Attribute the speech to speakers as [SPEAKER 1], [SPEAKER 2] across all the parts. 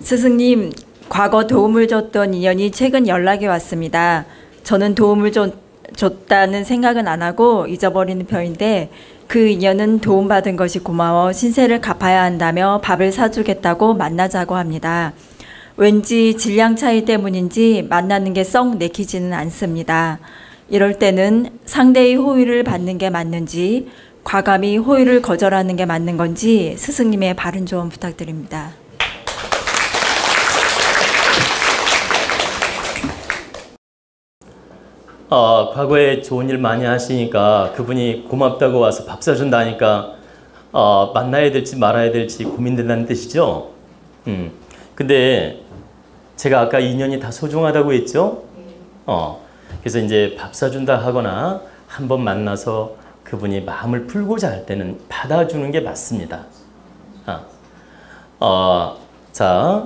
[SPEAKER 1] 스승님, 과거 도움을 줬던 인연이 최근 연락이 왔습니다. 저는 도움을 줬다는 생각은 안 하고 잊어버리는 편인데 그 인연은 도움받은 것이 고마워 신세를 갚아야 한다며 밥을 사주겠다고 만나자고 합니다. 왠지 질량 차이 때문인지 만나는 게 썩 내키지는 않습니다. 이럴 때는 상대의 호의를 받는 게 맞는지 과감히 호의를 거절하는 게 맞는 건지 스승님의 바른 조언 부탁드립니다.
[SPEAKER 2] 과거에 좋은 일 많이 하시니까 그분이 고맙다고 와서 밥 사준다니까 만나야 될지 말아야 될지 고민된다는 뜻이죠. 근데 제가 아까 인연이 다 소중하다고 했죠. 그래서 이제 밥 사준다 하거나 한번 만나서 그분이 마음을 풀고자 할 때는 받아주는 게 맞습니다. 자,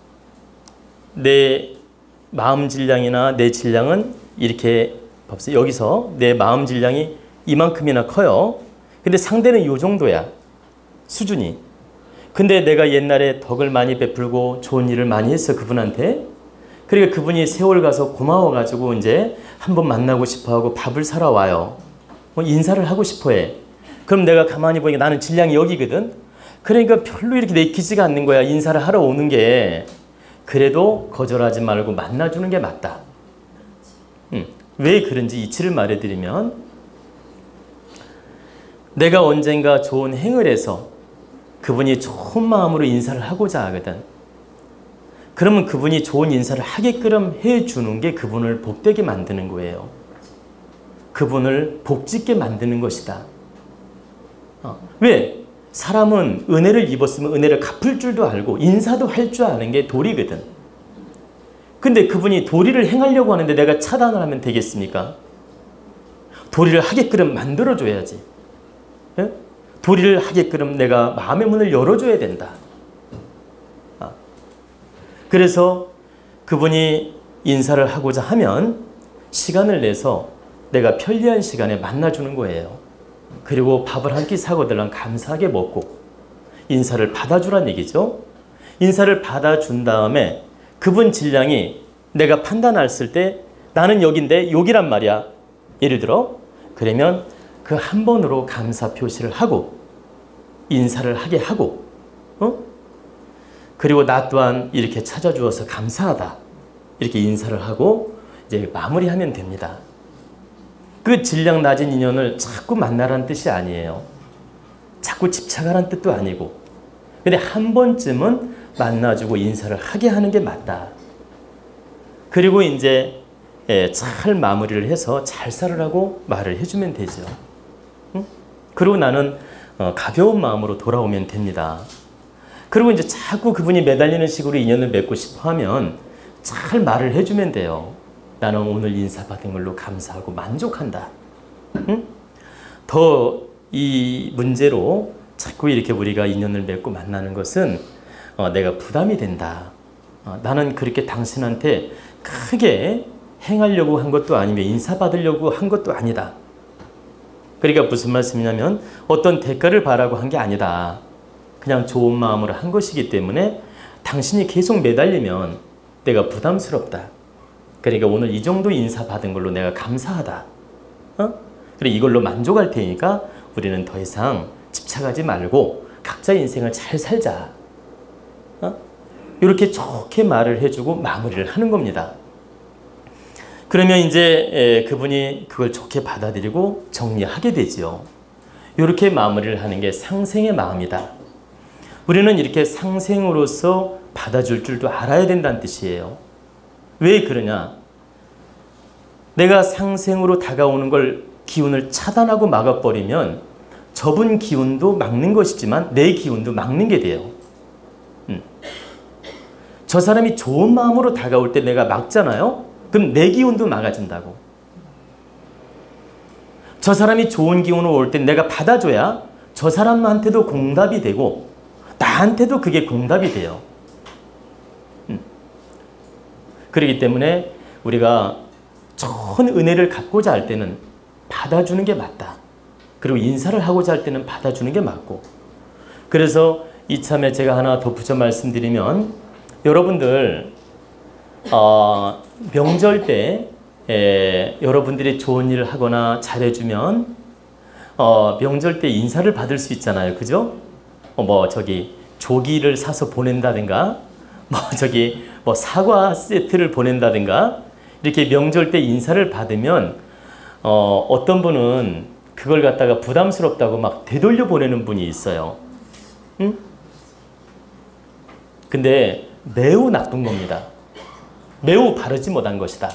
[SPEAKER 2] 내 마음 질량이나 내 질량은 이렇게 여기서 내 마음 질량이 이만큼이나 커요. 근데 상대는 요 정도야. 수준이. 근데 내가 옛날에 덕을 많이 베풀고 좋은 일을 많이 했어 그분한테. 그러니까 그분이 세월 가서 고마워가지고 이제 한번 만나고 싶어하고 밥을 사러 와요. 인사를 하고 싶어해. 그럼 내가 가만히 보니까 나는 질량이 여기거든. 그러니까 별로 이렇게 내키지가 않는 거야. 인사를 하러 오는 게. 그래도 거절하지 말고 만나주는 게 맞다. 왜 그런지 이치를 말해드리면, 내가 언젠가 좋은 행을 해서 그분이 좋은 마음으로 인사를 하고자 하거든. 그러면 그분이 좋은 인사를 하게끔 해주는 게 그분을 복되게 만드는 거예요. 그분을 복짓게 만드는 것이다. 왜? 사람은 은혜를 입었으면 은혜를 갚을 줄도 알고 인사도 할 줄 아는 게 도리거든. 근데 그분이 도리를 행하려고 하는데 내가 차단을 하면 되겠습니까? 도리를 하게끔 만들어줘야지. 예? 도리를 하게끔 내가 마음의 문을 열어줘야 된다. 그래서 그분이 인사를 하고자 하면 시간을 내서 내가 편리한 시간에 만나주는 거예요. 그리고 밥을 한 끼 사고들랑 감사하게 먹고 인사를 받아주란 얘기죠. 인사를 받아준 다음에 그분 질량이 내가 판단했을 때 나는 여긴데 여기란 말이야. 예를 들어 그러면 그 한 번으로 감사 표시를 하고 인사를 하게 하고 그리고 나 또한 이렇게 찾아주어서 감사하다. 이렇게 인사를 하고 이제 마무리하면 됩니다. 그 질량 낮은 인연을 자꾸 만나라는 뜻이 아니에요. 자꾸 집착하라는 뜻도 아니고. 근데 한 번쯤은 만나주고 인사를 하게 하는 게 맞다. 그리고 이제 잘 마무리를 해서 잘 살으라고 말을 해주면 되죠. 그리고 나는 가벼운 마음으로 돌아오면 됩니다. 그리고 이제 자꾸 그분이 매달리는 식으로 인연을 맺고 싶어 하면 잘 말을 해주면 돼요. 나는 오늘 인사받은 걸로 감사하고 만족한다. 더 이 문제로 자꾸 이렇게 우리가 인연을 맺고 만나는 것은 내가 부담이 된다. 나는 그렇게 당신한테 크게 행하려고 한 것도 아니며 인사받으려고 한 것도 아니다. 그러니까 무슨 말씀이냐면 어떤 대가를 바라고 한 게 아니다. 그냥 좋은 마음으로 한 것이기 때문에 당신이 계속 매달리면 내가 부담스럽다. 그러니까 오늘 이 정도 인사받은 걸로 내가 감사하다. 그래 이걸로 만족할 테니까 우리는 더 이상 집착하지 말고 각자 인생을 잘 살자. 이렇게 좋게 말을 해주고 마무리를 하는 겁니다. 그러면 이제 그분이 그걸 좋게 받아들이고 정리하게 되지요. 이렇게 마무리를 하는 게 상생의 마음이다. 우리는 이렇게 상생으로서 받아줄 줄도 알아야 된다는 뜻이에요. 왜 그러냐? 내가 상생으로 다가오는 걸 기운을 차단하고 막아버리면 저분 기운도 막는 것이지만 내 기운도 막는 게 돼요. 저 사람이 좋은 마음으로 다가올 때 내가 막잖아요? 그럼 내 기운도 막아진다고. 저 사람이 좋은 기운으로 올 때 내가 받아줘야 저 사람한테도 공답이 되고 나한테도 그게 공답이 돼요. 그렇기 때문에 우리가 좋은 은혜를 갚고자 할 때는 받아주는 게 맞다. 그리고 인사를 하고자 할 때는 받아주는 게 맞고. 그래서 이참에 제가 하나 덧붙여 말씀드리면 여러분들 명절 때 여러분들이 좋은 일을 하거나 잘해주면 명절 때 인사를 받을 수 있잖아요. 그죠? 조기를 사서 보낸다든가 사과 세트를 보낸다든가 이렇게 명절 때 인사를 받으면 어떤 분은 그걸 갖다가 부담스럽다고 막 되돌려 보내는 분이 있어요. 응? 근데 매우 나쁜 겁니다. 매우 바르지 못한 것이다.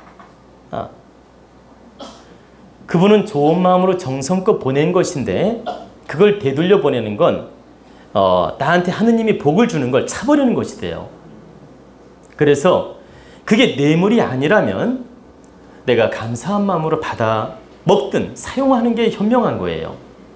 [SPEAKER 2] 그분은 좋은 마음으로 정성껏 보낸 것인데 그걸 되돌려 보내는 건 나한테 하느님이 복을 주는 걸 차버리는 것이 돼요. 그래서 그게 뇌물이 아니라면 내가 감사한 마음으로 받아 먹든 사용하는 게 현명한 거예요.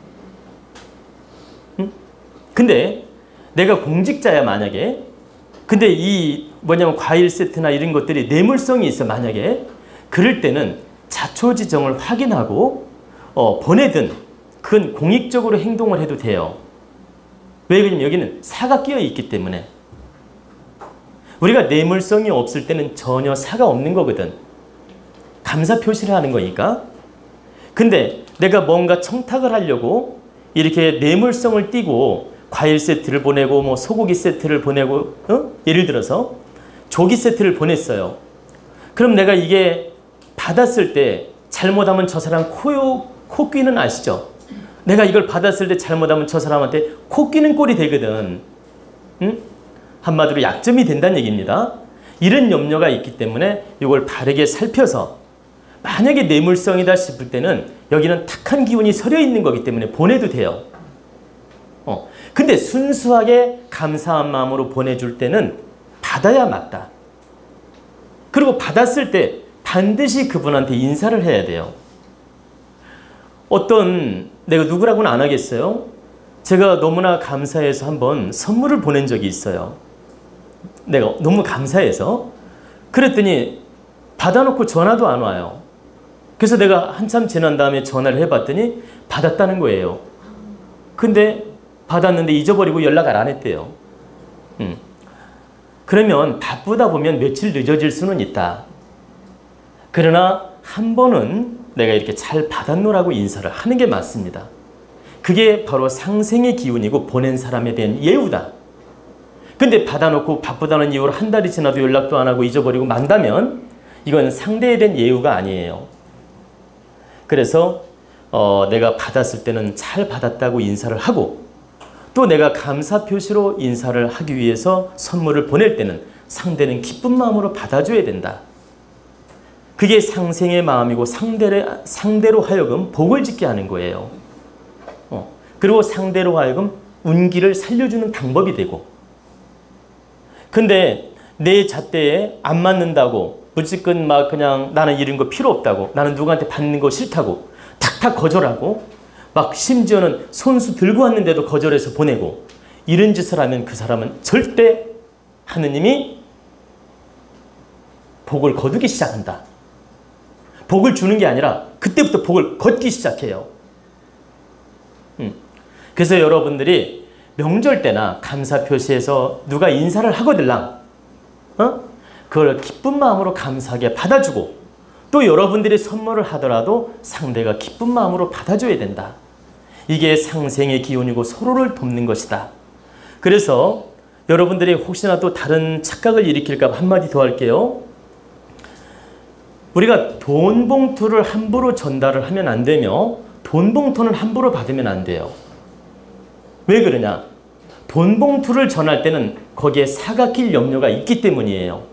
[SPEAKER 2] 응? 근데 내가 공직자야 만약에 근데 과일 세트나 이런 것들이 뇌물성이 있어 만약에 그럴 때는 자초지정을 확인하고 보내든 그건 공익적으로 행동을 해도 돼요. 왜 그러냐면 여기는 사가 끼어 있기 때문에 우리가 뇌물성이 없을 때는 전혀 사가 없는 거거든. 감사 표시를 하는 거니까. 근데 내가 뭔가 청탁을 하려고 이렇게 뇌물성을 띠고 과일 세트를 보내고 소고기 세트를 보내고 예를 들어서 조기 세트를 보냈어요. 그럼 내가 이게 받았을 때 잘못하면 저 사람 코끼는 아시죠? 내가 이걸 받았을 때 잘못하면 저 사람한테 코끼는 꼴이 되거든. 응? 한마디로 약점이 된다는 얘기입니다. 이런 염려가 있기 때문에 이걸 바르게 살펴서 만약에 뇌물성이다 싶을 때는 여기는 탁한 기운이 서려 있는 거기 때문에 보내도 돼요. 근데 순수하게 감사한 마음으로 보내줄 때는 받아야 맞다. 그리고 받았을 때 반드시 그분한테 인사를 해야 돼요. 내가 누구라고는 안 하겠어요. 제가 너무나 감사해서 한번 선물을 보낸 적이 있어요. 내가 너무 감사해서. 그랬더니 받아놓고 전화도 안 와요. 그래서 내가 한참 지난 다음에 전화를 해봤더니 받았다는 거예요. 근데 받았는데 잊어버리고 연락을 안 했대요. 그러면 바쁘다 보면 며칠 늦어질 수는 있다. 그러나 한 번은 내가 이렇게 잘 받았노라고 인사를 하는 게 맞습니다. 그게 바로 상생의 기운이고 보낸 사람에 대한 예우다. 근데 받아놓고 바쁘다는 이유로 한 달이 지나도 연락도 안 하고 잊어버리고 만다면 이건 상대에 대한 예우가 아니에요. 그래서 내가 받았을 때는 잘 받았다고 인사를 하고 또 내가 감사 표시로 인사를 하기 위해서 선물을 보낼 때는 상대는 기쁜 마음으로 받아줘야 된다. 그게 상생의 마음이고 상대로 하여금 복을 짓게 하는 거예요. 그리고 상대로 하여금 운기를 살려주는 방법이 되고. 근데 내 잣대에 안 맞는다고 무조건 막 그냥 나는 이런 거 필요 없다고 나는 누구한테 받는 거 싫다고 탁탁 거절하고 막 심지어는 손수 들고 왔는데도 거절해서 보내고 이런 짓을 하면 그 사람은 절대 하느님이 복을 거두기 시작한다. 복을 주는 게 아니라 그때부터 복을 걷기 시작해요. 그래서 여러분들이 명절 때나 감사 표시에서 누가 인사를 하거들랑 그걸 기쁜 마음으로 감사하게 받아주고 또 여러분들이 선물을 하더라도 상대가 기쁜 마음으로 받아줘야 된다. 이게 상생의 기운이고 서로를 돕는 것이다. 그래서 여러분들이 혹시나 또 다른 착각을 일으킬까 봐 한마디 더 할게요. 우리가 돈 봉투를 함부로 전달을 하면 안 되며 돈 봉투는 함부로 받으면 안 돼요. 왜 그러냐? 돈 봉투를 전할 때는 거기에 사가 낄 염려가 있기 때문이에요.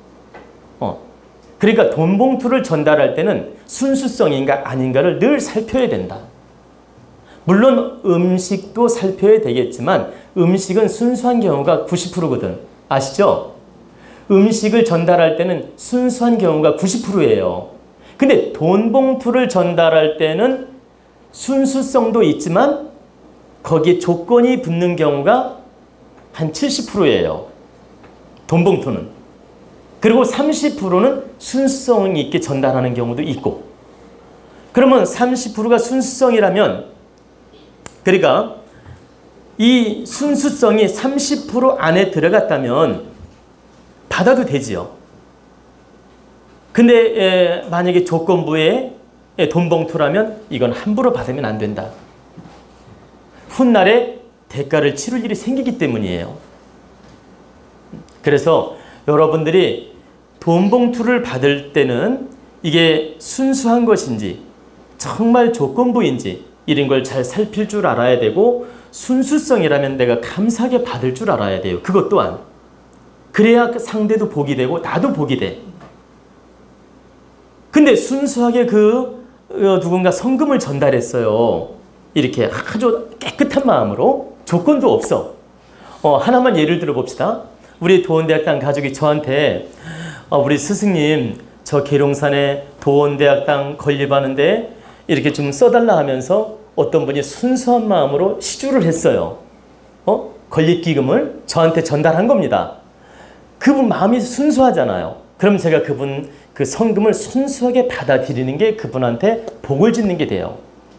[SPEAKER 2] 그러니까 돈 봉투를 전달할 때는 순수성인가 아닌가를 늘 살펴야 된다. 물론 음식도 살펴야 되겠지만 음식은 순수한 경우가 90%거든. 아시죠? 음식을 전달할 때는 순수한 경우가 90%예요. 근데 돈 봉투를 전달할 때는 순수성도 있지만 거기에 조건이 붙는 경우가 한 70%예요. 돈 봉투는. 그리고 30%는 순수성 있게 전달하는 경우도 있고. 그러면 30%가 순수성이라면 그러니까 이 순수성이 30% 안에 들어갔다면 받아도 되지요. 근데 만약에 조건부에 돈 봉투라면 이건 함부로 받으면 안 된다. 훗날에 대가를 치를 일이 생기기 때문이에요. 그래서 여러분들이 돈 봉투를 받을 때는 이게 순수한 것인지 정말 조건부인지 이런 걸 잘 살필 줄 알아야 되고, 순수성이라면 내가 감사하게 받을 줄 알아야 돼요. 그것 또한. 그래야 그 상대도 복이 되고 나도 복이 돼. 근데 순수하게 누군가 성금을 전달했어요. 이렇게 아주 깨끗한 마음으로, 조건도 없어. 하나만 예를 들어 봅시다. 우리 도원대학당 가족이 저한테 우리 스승님 저 계룡산에 도원대학당 건립하는데 이렇게 좀 써달라 하면서 어떤 분이 순수한 마음으로 시주를 했어요. 건립기금을 저한테 전달한 겁니다. 그분 마음이 순수하잖아요. 그럼 제가 그분 그 성금을 순수하게 받아들이는 게 그분한테 복을 짓는 게 돼요.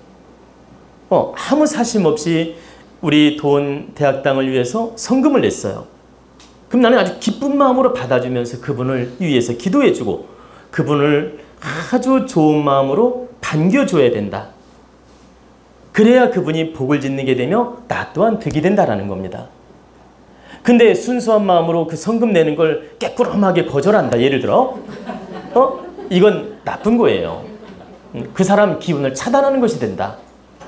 [SPEAKER 2] 아무 사심 없이 우리 도원대학당을 위해서 성금을 냈어요. 그럼 나는 아주 기쁜 마음으로 받아주면서 그분을 위해서 기도해주고 그분을 아주 좋은 마음으로 반겨줘야 된다. 그래야 그분이 복을 짓는 게 되며 나 또한 득이 된다라는 겁니다. 근데 순수한 마음으로 그 성금 내는 걸 깨꾸럼하게 거절한다. 예를 들어 이건 나쁜 거예요. 그 사람 기운을 차단하는 것이 된다.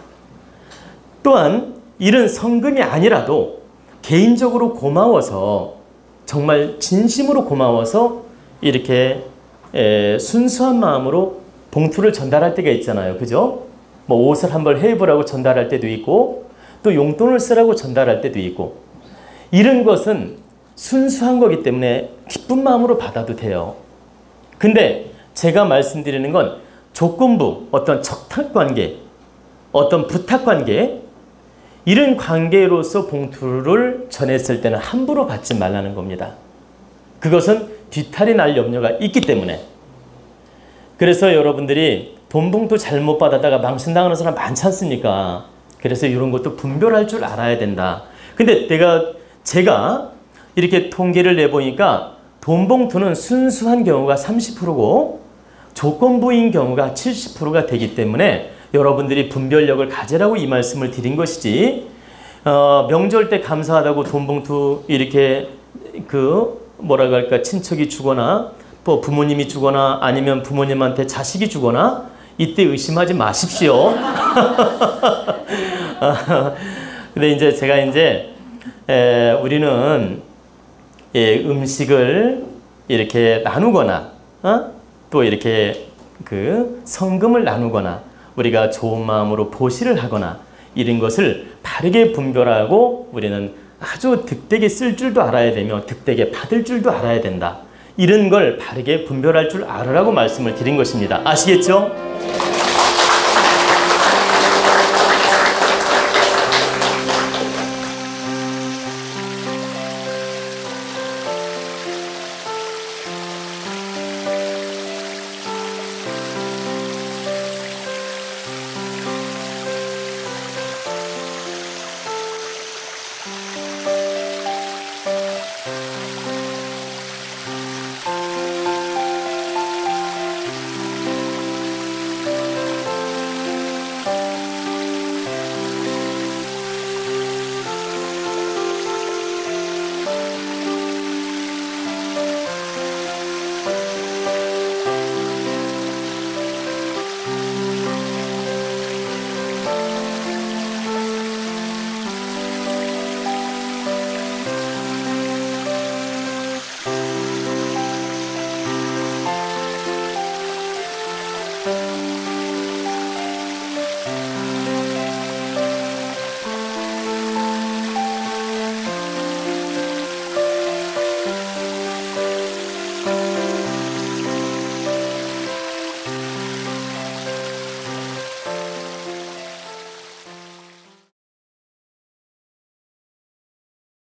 [SPEAKER 2] 또한 이런 성금이 아니라도 개인적으로 고마워서, 정말 진심으로 고마워서 이렇게 순수한 마음으로 봉투를 전달할 때가 있잖아요. 그죠? 뭐 옷을 한 벌 해입으라고 전달할 때도 있고 또 용돈을 쓰라고 전달할 때도 있고, 이런 것은 순수한 거기 때문에 기쁜 마음으로 받아도 돼요. 근데 제가 말씀드리는 건 조건부, 어떤 적탁관계, 어떤 부탁관계, 이런 관계로서 봉투를 전했을 때는 함부로 받지 말라는 겁니다. 그것은 뒤탈이 날 염려가 있기 때문에. 그래서 여러분들이 돈 봉투 잘못 받았다가 망신당하는 사람 많지 않습니까? 그래서 이런 것도 분별할 줄 알아야 된다. 근데 제가 이렇게 통계를 내보니까 돈 봉투는 순수한 경우가 30%고 조건부인 경우가 70%가 되기 때문에 여러분들이 분별력을 가지라고 이 말씀을 드린 것이지, 명절 때 감사하다고 돈 봉투 이렇게 뭐라고 할까, 친척이 주거나 또 부모님이 주거나 아니면 부모님한테 자식이 주거나 이때 의심하지 마십시오. 근데 이제 제가 우리는 음식을 이렇게 나누거나 또 이렇게 성금을 나누거나 우리가 좋은 마음으로 보시를 하거나 이런 것을 바르게 분별하고 우리는 아주 득되게 쓸 줄도 알아야 되며 득되게 받을 줄도 알아야 된다. 이런 걸 바르게 분별할 줄 알으라고 말씀을 드린 것입니다. 아시겠죠?